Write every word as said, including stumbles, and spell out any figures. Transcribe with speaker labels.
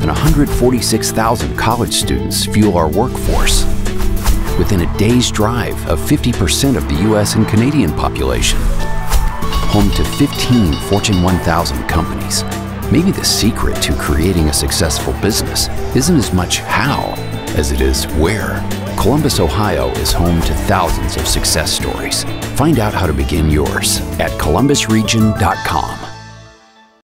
Speaker 1: than one hundred forty-six thousand college students fuel our workforce. Within a day's drive of fifty percent of the U S and Canadian population. Home to fifteen Fortune one thousand companies. Maybe the secret to creating a successful business isn't as much how as it is where. Columbus, Ohio is home to thousands of success stories. Find out how to begin yours at columbus region dot com.